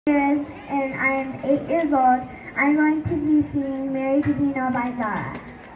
Years and I am 8 years old. I'm going to be singing Mary Did You Know by Zara.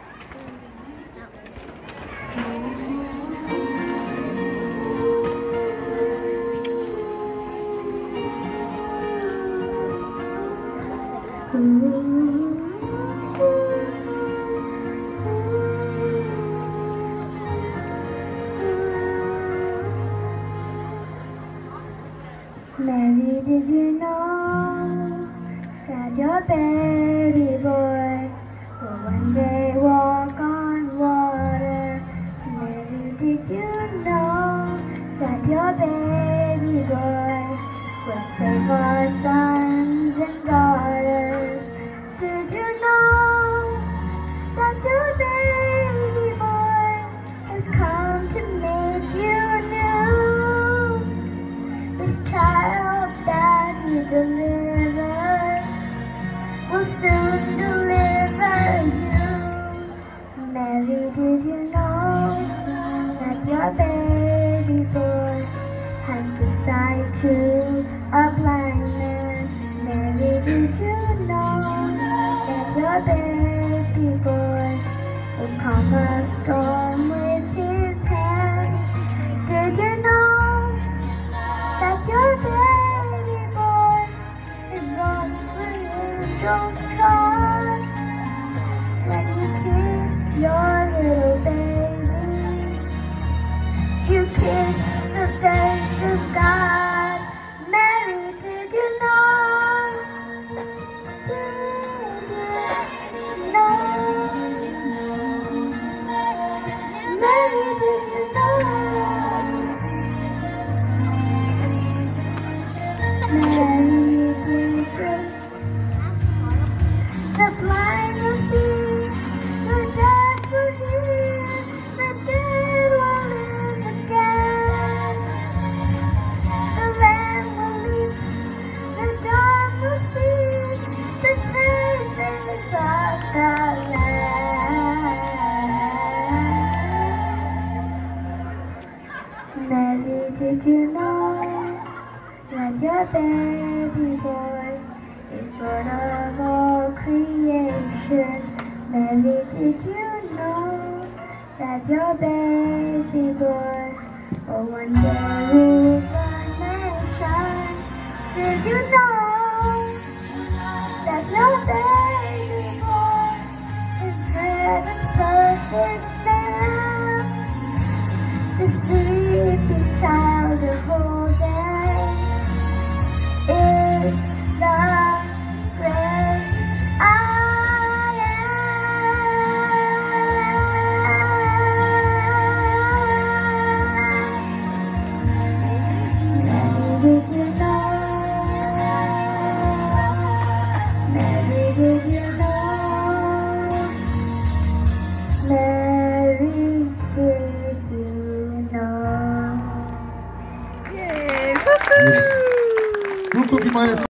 Mary, did you know that your baby boy will one day walk on water? Mary, did you know that your baby boy will save our sons and daughters? Did you know that your baby boy has come to make you new? This child that you delivered will soon deliver you. Mary, did you know that your baby boy has decided to a blind man? Mary, did you know that your baby boy will calm a storm with his hands? Did you know that your baby boy is born with angel's trust? When you kiss your little baby, you kiss the face of God. Mary, did you know? Did you know? Mary, did you know? The blind will see, the deaf will hear, the dead will live again. The lamb will leap, the dog will speak, the praises of the Lamb. Mary, did you know that your baby boy is Lord of all creation? Mary, did you know that your baby boy will one day rule the nation? Did you know that your baby boy is heaven's perfect lamb? The sleeping child of holding is the great I am. Mary, did you know? Mary, did you know? Mary, did you know? Yay! Woo-hoo! Who could be my